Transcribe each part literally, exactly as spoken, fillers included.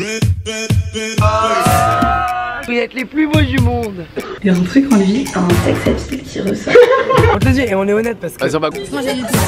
Vous êtes les plus beaux du monde. Il y a un truc en lui, un sexe habile qui ressort. On te le dit et on est honnête parce que... Vas-y, on va... Moi j'ai du tout.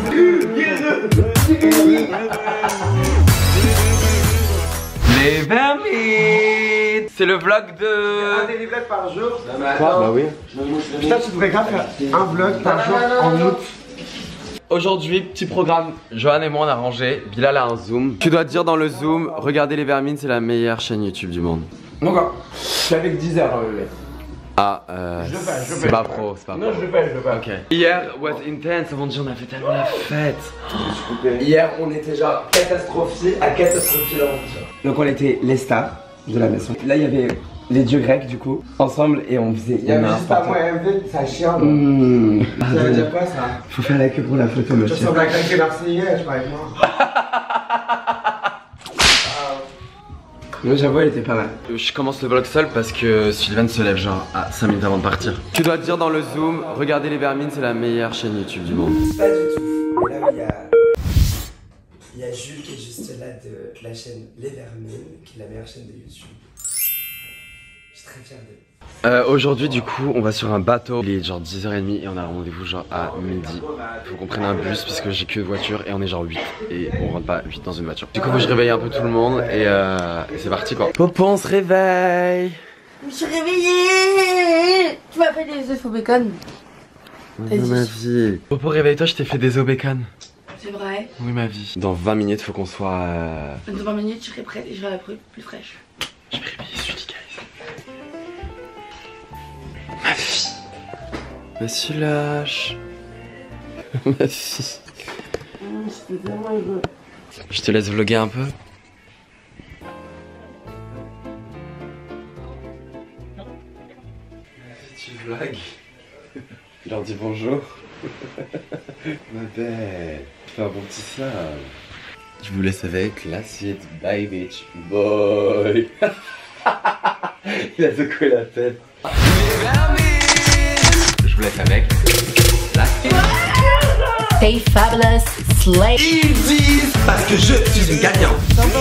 Les vermines. C'est le vlog de... Un daily vlog par jour. Quoi? Bah oui. Putain, tu devrais grave faire un vlog par jour en août. Aujourd'hui, petit programme. Johan et moi on a rangé. Bilal a un zoom. Tu dois te dire dans le zoom, regardez les vermines, c'est la meilleure chaîne YouTube du monde. Donc, je suis avec dix heures. Euh, Ah, euh, Je le fais, je le c'est fais. pas pro, c'est pas pro. non, je le fais, je le fais. Ok. Hier was intense, avant de dire on a fait tellement la fête. Hier, on était genre catastrophés à catastropher l'aventure. Donc, on était les stars de la maison. Là, il y avait les dieux grecs, du coup, ensemble, et on faisait. Il y avait juste pas moi et M V, ça chien. Mmh. Ça veut dire quoi ça? Faut faire la queue pour la photo, monsieur. Tu ressembles à quelqu'un marseillais, je crois, avec moi. Moi j'avoue elle était pas mal. Je commence le vlog seul parce que Sylvain se lève genre à cinq minutes avant de partir. Tu dois te dire dans le zoom, regardez les vermines, c'est la meilleure chaîne YouTube du monde. Pas du tout. Et là il y a... Il y a Jules qui est juste là de la chaîne Les Vermines, qui est la meilleure chaîne de YouTube. Je suis très fier d'eux. Euh, Aujourd'hui du coup on va sur un bateau. Il est genre dix heures trente et on a rendez-vous genre à midi. Faut qu'on prenne un bus puisque j'ai que voiture et on est genre huit. Et on rentre pas huit dans une voiture. Du coup faut que je réveille un peu tout le monde et, euh, et c'est parti quoi. Popo on se réveille. Je me suis réveillée. Tu m'as fait des œufs au bacon. Oui ma vie. Popo réveille-toi, je t'ai fait des œufs bacon. C'est vrai. Oui ma vie. Dans vingt minutes faut qu'on soit... Euh... Dans vingt minutes je serai prête et je vais plus, plus fraîche. Je vais réveiller celui guys. Ma fille. Vas-y lâche. Ma fille. Je te laisse vlogger un peu. Tu vlogs. Il leur dit bonjour. Ma belle. Fais un bon petit sale. Je vous laisse avec l'assiette. Bye bitch. Boy. Il a secoué la tête. Je vous laisse avec l'assiette. Stay fabulous, slay. Ils disent parce que je suis une gagnante.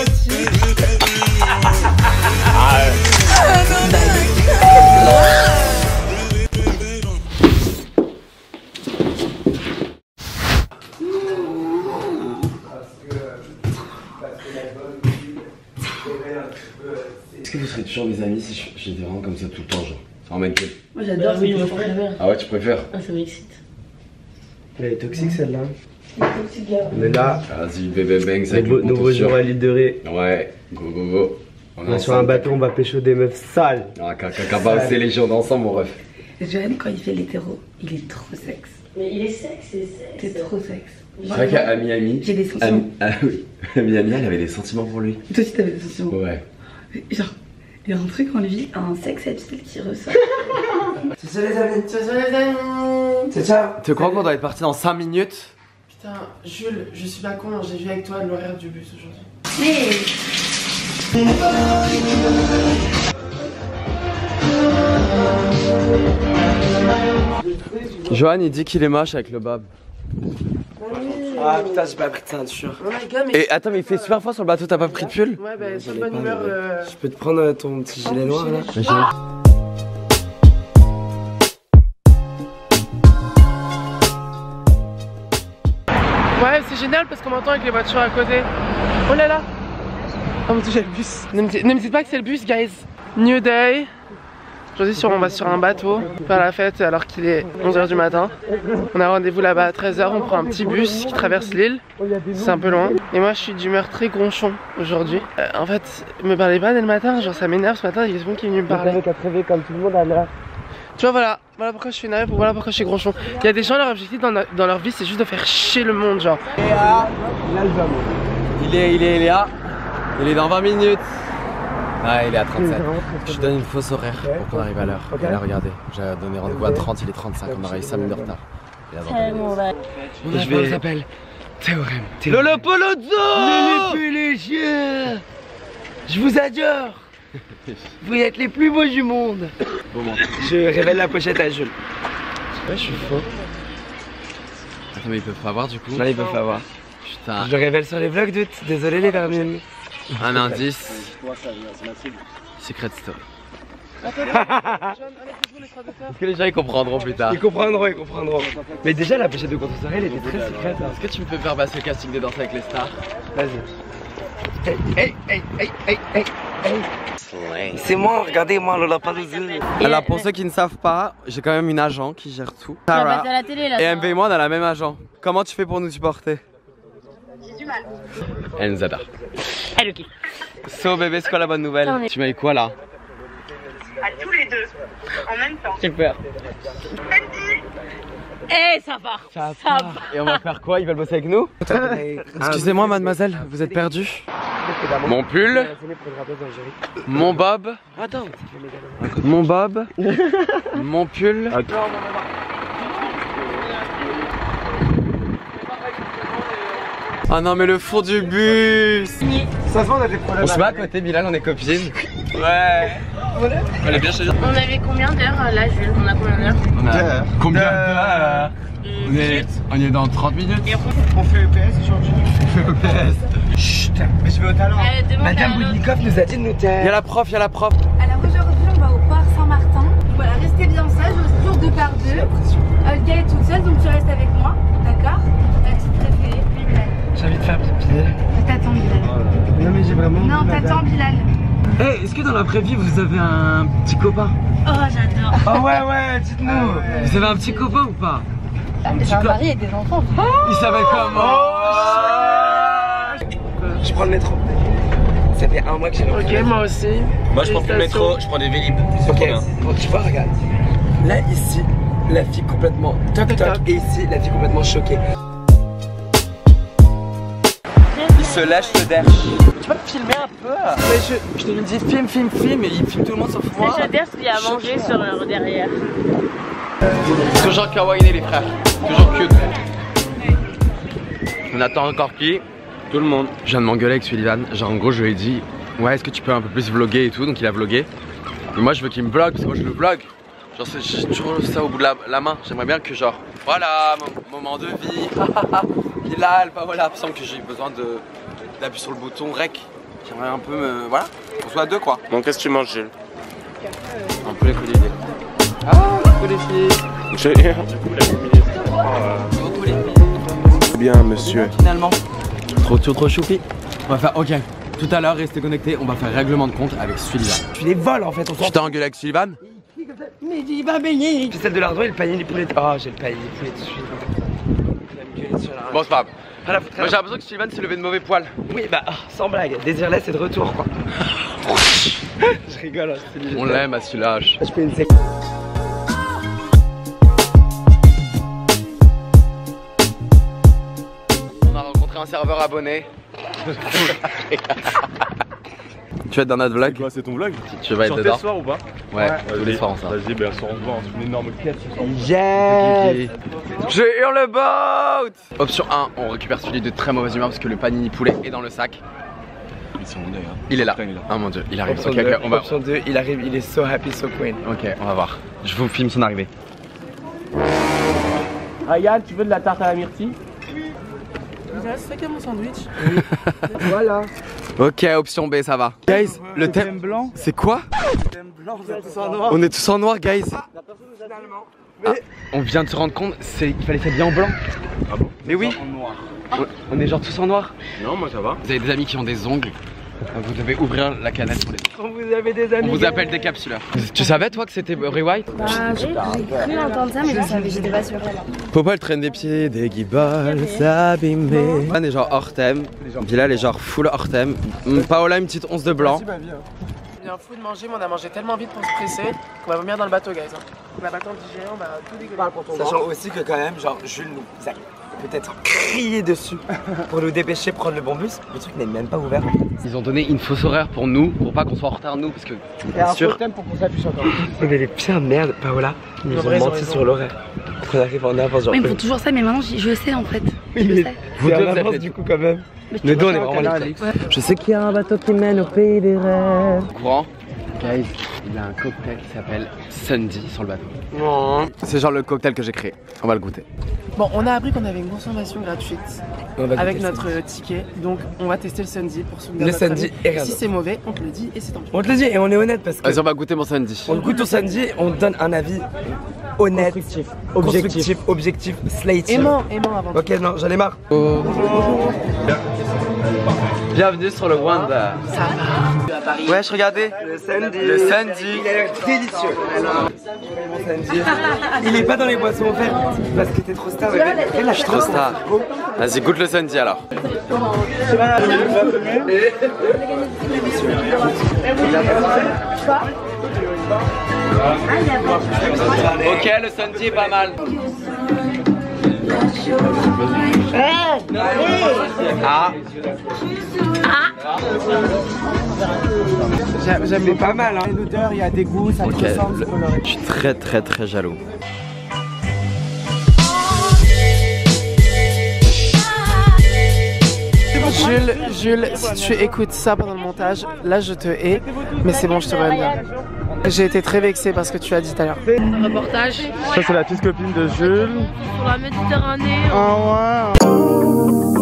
Est-ce que vous serez toujours mes amis si j'étais vraiment comme ça tout le temps genre? Ça emmène que... Moi j'adore, oui, moi je préfère. Ah ouais tu préfères? Ah ça m'excite. Elle est toxique celle-là. Toxique là. On est là. Vas-y bébé bang, ça Nouveau, nouveau jour à l'île de Ré. Ouais, go go go. On est sur un bateau, on va pécho des meufs sales. Ah caca bah c'est les gens d'ensemble mon ref. Johan quand il fait l'hétéro, il est trop sexe. Mais il est sexe, c'est sexe. T'es trop sexe. C'est vrai qu'à Miami, J'ai des sentiments. Ah oui, à Miami elle avait des sentiments pour lui. Toi aussi t'avais des sentiments. Ouais. Genre, il y a un truc en lui, un sexe habile qui ressort. C'est ça les amis. C'est ça les amis. C'est ça. Tu crois qu'on doit être parti dans cinq minutes? Putain, Jules, je suis pas con, j'ai vu avec toi l'horaire du bus aujourd'hui. Mais... Johan il dit qu'il est moche avec le bob. Ah putain j'ai pas pris de ceinture. Oh my god, mais. Et attends mais il fait super froid sur le bateau, t'as pas pris de pull? Ouais, bah, sur J'allais bonne pas, humeur. mais- Euh... Je peux te prendre ton petit gilet noir là? Mais j'ai- Ouais, c'est génial parce qu'on m'entend avec les voitures à côté. Oh là là. Oh mon dieu, j'ai le bus. Ne me, dites, ne me dites pas que c'est le bus, guys. New day. Aujourd'hui, sur, on va sur un bateau faire la fête alors qu'il est onze heures du matin. On a rendez-vous là-bas à treize heures. On prend un petit bus qui traverse l'île. C'est un peu loin. Et moi, je suis d'humeur très gronchon aujourd'hui. Euh, en fait, me parlez pas dès le matin. Genre, ça m'énerve ce matin. Il y a quelqu'un qui est venu me parler. qu'à te réveiller comme tout le monde à l'heure. Tu vois, voilà, voilà pourquoi je suis énervé, voilà pourquoi je suis gronchon. Il y a des gens, leur objectif dans, dans leur vie, c'est juste de faire chier le monde, genre. Il est, il est, il est là. Il est dans vingt minutes. Ah, il est à trente-sept. Je donne une fausse horaire pour qu'on arrive à l'heure. Okay. Là, regardez, j'ai donné rendez-vous à trente, il est trente-cinq, on arrive cinq minutes de retard. Mon je vais- s'appelle Théorème. Lolo Polozzo. les chiens. Je vous adore. Vous êtes les plus beaux du monde. Bon, Je révèle la pochette à Jules. ouais, je suis faux. Attends, mais ils peuvent pas voir du coup. Non, ils peuvent pas voir. Putain. Je le révèle sur les vlogs d'août. Désolé les vermines. Un indice. Secret Story. Est-ce que les gens ils comprendront plus tard? Ils comprendront, ils comprendront. Mais déjà la pochette de contre-soirée elle était très secrète. Hein. Est-ce que tu me fais faire passer le casting de Danse avec les stars? Vas-y. Hey, hey, hey, hey, hey, hey. C'est moi, regardez moi, Lola Palouzi. Alors pour ceux qui ne savent pas, j'ai quand même une agent qui gère tout. Tu vas Sarah. passer à la télé là. Et M V et moi on a la même agent. Comment tu fais pour nous supporter? J'ai du mal. Elle nous adore. Elle ok. So bébé, c'est quoi la bonne nouvelle? Tu m'as eu quoi là? À tous les deux, en même temps. Super. Eh ça va. Ça va. Et on va faire quoi? Ils veulent bosser avec nous? Excusez-moi mademoiselle, vous êtes perdue? Mon pull. Mon bob. Attends. Mon bob. Mon pull. Ah non mais le fond du bus. Ça se voit on a des problèmes. On se met à côté Bilal, on est copines. Ouais. Elle est bien chez nous. On avait combien d'heures là Jules? On a combien d'heures? On a combien d'heures? On est, on est dans trente minutes. On fait E P S aujourd'hui. On fait E P S. Chut, mais je vais au talent. Euh, Madame Boudnikov nous a dit de nous taire. Il y a la prof, il y a la prof. Alors aujourd'hui on va au parc Saint-Martin. Voilà, restez bien sage, on se tourne deux par deux. Olga est toute seule donc tu restes avec moi, d'accord? Ta petite préférée, Bilal. J'ai envie de faire pipi. T'attends Bilal. Non mais j'ai vraiment. Non, t'attends Bilal. Eh, hey, est-ce que dans la vraie vie vous avez un petit copain? Oh j'adore. Oh ouais ouais, dites-nous. Ah, ouais. Vous avez un petit copain ou pas? J'ai un mari et des enfants. Oh il s'appelle comment? Oh je prends le métro. Ça fait un mois que j'ai repris. Ok, moi aussi. Moi je prends plus le métro, je prends des Vélib. Ok, bon, tu vois, regarde. Là, ici, la fille complètement toc toc. Et ici, la fille complètement choquée. Il se lâche le derche. Tu peux me filmer un peu? Mais je, je te dis film, film, film et il filme tout le monde sauf moi. C'est Choders qui a mangé sur leur derrière. Toujours kawaii les frères. Toujours cute. On attend encore qui? Tout le monde. Je viens de m'engueuler avec Sullivan. Genre en gros je lui ai dit ouais est-ce que tu peux un peu plus vlogger et tout. Donc il a vlogué. Et moi je veux qu'il me vlog parce que moi je le vlog. Genre j'ai toujours ça au bout de la, la main. J'aimerais bien que genre voilà mon moment de vie. Bilal, bah voilà, il me semble que j'ai besoin de d'appuyer sur le bouton rec. J'aimerais un peu me. Voilà, on soit à deux quoi. Bon qu'est-ce que tu manges Jules? Un peu les coups d'idée. Ah, coucou les filles. J'ai du poulet Coucou les filles. Bien monsieur. Finalement. Trop trop trop choupi. On va faire ok. Tout à l'heure, restez connectés, on va faire règlement de compte avec Sullivan. Tu les voles en fait, on s'en. Tu t'es engueulé avec Sullivan? Mais il va baigner. Puis celle de l'ardouin et le panier des poulets. Oh, j'ai le panier des poulets dessus. Bon, c'est pas grave. Moi j'ai l'impression que Sullivan s'est levé de mauvais poil. Oui, bah, oh, sans blague. Désirless est de retour quoi. Je rigole, hein, je te dis. On l'aime à celui-là. Je fais une séquence. On a rencontré un serveur abonné. Tu vas être dans notre vlog? Quoi, c'est ton vlog? Tu vas être dedans? ce soir ou pas? Ouais, tous les soirs on sort. Vas-y, ben on se voit, on se fait une énorme quête ce soir. Yes. Je hurle le boat. Option un, on récupère celui de très mauvaise humeur parce que le panini poulet est dans le sac. Ils sont où d'ailleurs? Il est là. Putain, il est là. Oh mon dieu, il arrive. Option Ok, deux, ok, on va. option deux, il arrive, il est so happy, so queen. Ok, on va voir. Je vous filme son arrivée. Ryan, tu veux de la tarte à la myrtille? C'est quel mon sandwich? Voilà. Ok, option B, ça va. Guys, le thème blanc. C'est quoi? Blanc, vous êtes tous en noir. On est tous en noir, guys. Ah, on vient de se rendre compte, c'est il fallait s'habiller en blanc. Ah bon? Mais oui. On, on est genre tous en noir. Non, moi ça va. Vous avez des amis qui ont des ongles. Vous devez ouvrir la canette pour les. Quand vous avez des amis. On vous appelle des capsuleurs. Tu savais toi que c'était Ray White? Bah j'ai cru entendre ça mais je savais, j'étais pas sûre. Popol traîne des pieds, des guibolles s'abîmer. On est genre hors thème. Bilal est genre full hors thème. Paola une petite once de blanc. On vient fou de manger, mais on a mangé tellement vite pour se presser qu'on va vomir dans le bateau, guys. Hein. On a pas le temps de digérer, on va tout dégueuler. Sachant aussi que quand même, genre Jules nous a peut-être crié dessus pour nous dépêcher, prendre le bon bus. Le truc n'est même pas ouvert. Ils ont donné une fausse horaire pour nous, pour pas qu'on soit en retard nous, parce que bien sûr. pour qu'on s'appuie sur le Mais les pires merdes, Paola, ils nous ont menti sur l'horaire. On arrive en avance, genre. Mais ils me font toujours ça mais maintenant je sais en fait. Oui, mais vous deux, vous avez du coup quand même. Nous deux, on est vraiment là, Alex. Je sais qu'il y a un bateau qui mène au pays des rêves. Courant, guys, il y a un cocktail qui s'appelle Sundy sur le bateau. Oh. C'est genre le cocktail que j'ai créé. On va le goûter. Bon, on a appris qu'on avait une consommation gratuite avec notre euh, ticket, donc on va tester le Sundy pour souvenir. Le Sundy est Si c'est mauvais, on te le dit et c'est tant pis. On te le dit et on est honnête parce que. Vas-y, on va goûter mon Sundy. On goûte au Sundy, on donne un avis honnête, constructif, objectif, objectif, slate. Aimant, aimant avant. Ok, non, j'en ai marre. Oh. Bienvenue sur le Wanda. Ça va. Wesh, regardez. Le Sundy. Le Sundy. Il a l'air délicieux. Il est pas dans les boissons offertes parce que t'es trop star. Je suis trop star. Vas-y, goûte le Sundy alors. Ok, le Sundy est pas mal. Ah. J'aime pas mal, hein. L'odeur, il y a des goûts, ça Okay. ressemble. Je suis très très très jaloux. Jules, Jules, si tu écoutes ça pendant le montage, là je te hais, mais c'est bon, je te reviens bien. J'ai été très vexée parce que tu as dit tout à l'heure. Reportage Ça, c'est la petite copine de Jules. sur la Méditerranée. Oh ouais.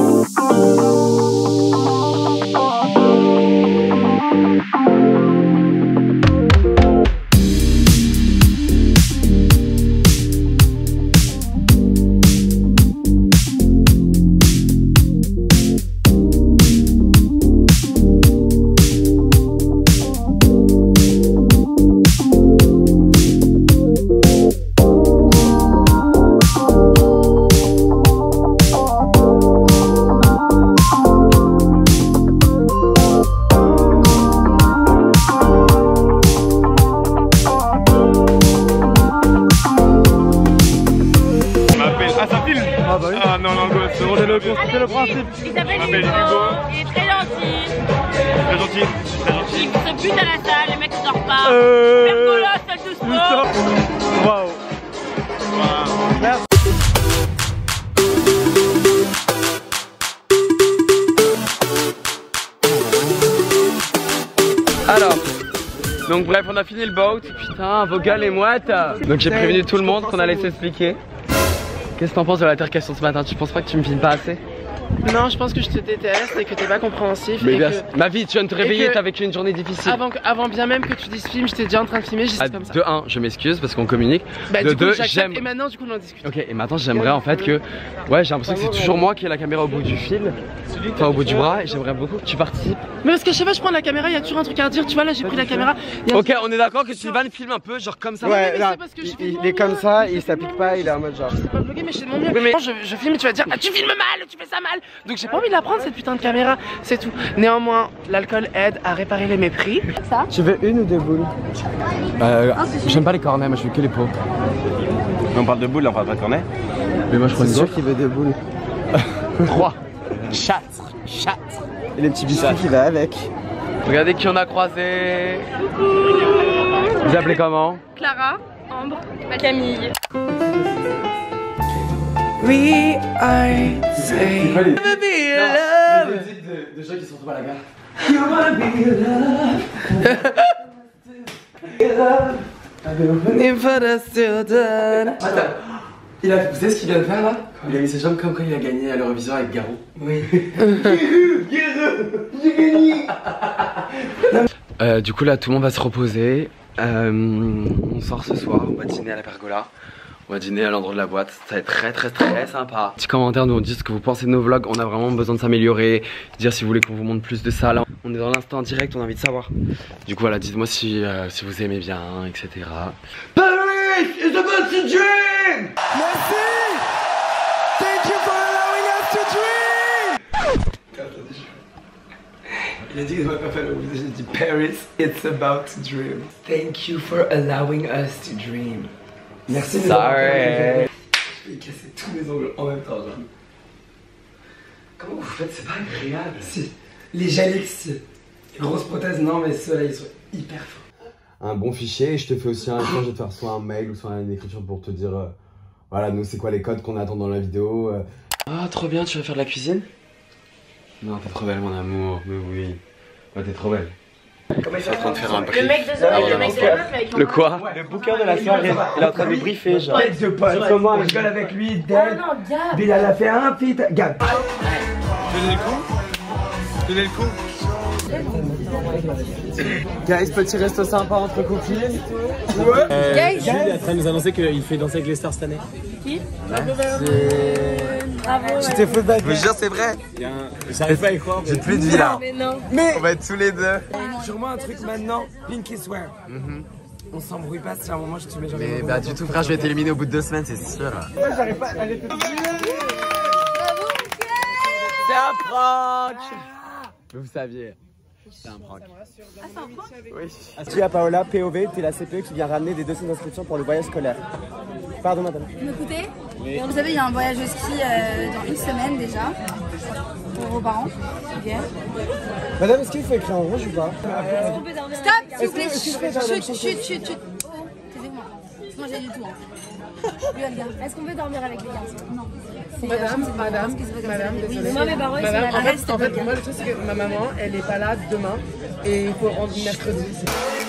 Ah non, non, gosse, c'est le, c'est le principe. Il s'appelle Ah, Hugo, mais Hugo. il est très gentil. Très gentil, très gentil. Il se bute à la salle, les mecs ne sortent pas. Euh... Pergola, salle de sport. Waouh. Merci. Alors, donc bref, on a fini le boat. Putain, vos gueules et mouettes. Donc j'ai prévenu tout le monde qu'on allait s'expliquer. Qu'est-ce que t'en penses de l'altercation ce matin? Tu penses pas que tu me filmes pas assez? Non, je pense que je te déteste et que t'es pas compréhensif. Mais et bien, que... ma vie, tu viens de te réveiller, que- t'as vécu une journée difficile. Avant, que- avant bien même que tu dises film, j'étais déjà en train de filmer, j'ai Ah, dit comme ça. de un, je m'excuse parce qu'on communique. Bah, de du coup, deux, j'accepte, j'aime. et maintenant, du coup, on en discute. Ok, et maintenant j'aimerais en fait que. Ouais, j'ai l'impression que c'est toujours moi qui ai la caméra au bout du fil. Enfin, au bout du bras, et j'aimerais beaucoup que tu participes. Mais parce que je sais pas, je prends la caméra, il y a toujours un truc à dire. Tu vois, là, j'ai pris la caméra. y a un Ok, truc- on est d'accord que Sylvain filme un peu, genre comme ça. Ouais, mais non, c'est parce que je il, filme il est mon comme mieux. ça, il s'applique pas, il est en mode genre. Pas bloqué, mais je fais de mon mieux. Oui, mais- je, je filme et tu vas dire ah, tu filmes mal, tu fais ça mal. Donc j'ai pas envie de la prendre cette putain de caméra, c'est tout. Néanmoins, l'alcool aide à réparer les mépris. Tu veux une ou deux boules? Euh, j'aime pas les cornets, moi je veux que les pots. On parle de boule, on parle pas de cornet. Mais moi je prends une C'est sûr gaufre. qu'il veut deux boules. Trois. Chat. Chat. Et les petits biscuits qui va avec. Regardez qui on a croisé. Vous appelez comment? Clara, Ambre, Camille. We are safe. De gens qui se retrouvent à la gare. Attends, il a, vous savez ce qu'il vient de faire là? Il a mis ses jambes comme quand il a gagné à l'Eurovision avec Garou. Oui. euh, du coup là tout le monde va se reposer. Euh, on sort ce soir, on va dîner à la pergola. On va dîner à l'endroit de la boîte, ça va être très très très sympa. Petit commentaire, nous on dit ce que vous pensez de nos vlogs, on a vraiment besoin de s'améliorer. Dire si vous voulez qu'on vous montre plus de ça. Là, on est dans l'instant direct, on a envie de savoir. Du coup voilà, dites-moi si, euh, si vous aimez bien, et cetera. Paris is about to dream! Merci! Thank you for allowing us to dream! Il a dit qu'il ne m'a pas fait le j'ai dit Paris, it's about to dream. Thank you for allowing us to dream. Merci de Sorry. Je vais casser tous mes ongles en même temps, genre. Comment vous faites? C'est pas agréable. Si. Les Jalix, les grosses prothèses, non, mais ceux-là, ils sont hyper forts. Un bon fichier et je te fais aussi un échange, je vais te faire soit un mail ou soit une écriture pour te dire euh, voilà, nous c'est quoi les codes qu'on attend dans la vidéo, euh, Ah, trop bien, tu vas faire de la cuisine? Non, t'es trop belle, mon amour, mais oui. Ouais, t'es trop belle. Comment il est en train de faire un brief? Le mec de Zoé, Ah, le ouais, mec non. de la meuf avec Le quoi? Le bouquin de la soirée. Il est en train de briefer, genre. Tête de pote, comment on rigole avec lui, Dead. Oh non, Gab. Bilal a fait un feat. Gab. Tenez le coup. Tenez le coup. Guys, petit resto sympa entre copines. Euh, Guys. Jules est en train de nous annoncer qu'il fait danser avec les stars cette année. Qui? Merci. Bravo. Tu t'es foutu de Je vous jure, c'est vrai. J'arrive pas à y croire. J'ai plus de vie là. Mais non. Mais on va être tous les deux. Sûrement un truc maintenant, Pinky Swear. On s'embrouille pas si à un moment je te mets genre. Mais bah du tout frère, je vais t'éliminer au bout de deux semaines, c'est sûr. Moi j'arrive pas à aller. C'est un prank. Vous saviez. C'est un prank. Ah, c'est un prank? Oui. Dis à Paola, P O V, t'es la C P E qui vient ramener des dossiers d'inscription pour le voyage scolaire. Pardon madame. Vous m'écoutez? Oui. Vous savez, il y a un voyage au ski euh, dans une semaine déjà. Pour vos parents. Ok. Madame, est-ce qu'il faut écrire en rouge ou pas? Stop, s'il vous plaît. Chut, chut, chut, chut, chut. Oh, taisez-moi. Moi j'ai du tout. Est-ce qu'on peut dormir avec les garçons? Non. Madame, madame, madame, désolée. Moi, mes parents, ils sont Madame, là. en fait, en fait, moi, le truc, c'est que ma maman, elle est pas là demain et il faut rendre mercredi.